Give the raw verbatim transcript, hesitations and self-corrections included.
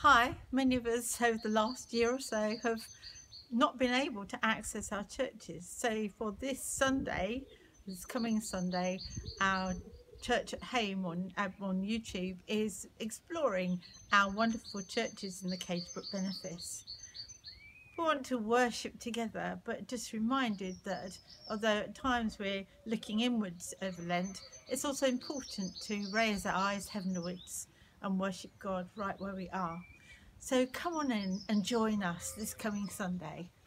Hi, many of us over the last year or so have not been able to access our churches. So for this Sunday, this coming Sunday, our church at home on, uh, on YouTube is exploring our wonderful churches in the Cagebrook benefice. We want to worship together, but just reminded that although at times we're looking inwards over Lent, it's also important to raise our eyes heavenwards and worship God right where we are. So come on in and join us this coming Sunday.